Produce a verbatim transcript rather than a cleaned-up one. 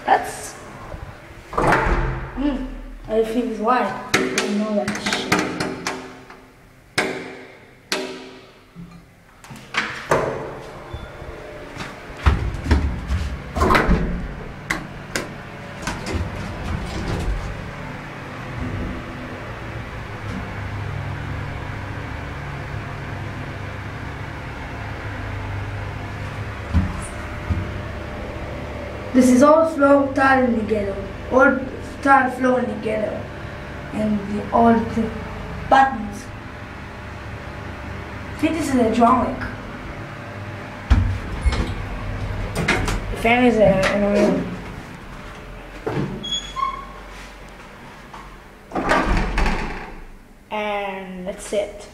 That's. Mm, everything is white. I didn't know that shit. This is all flow tile together, all tile flowing together, and the, all the buttons. I think this is hydraulic. The fan is there, I don't know. And that's it.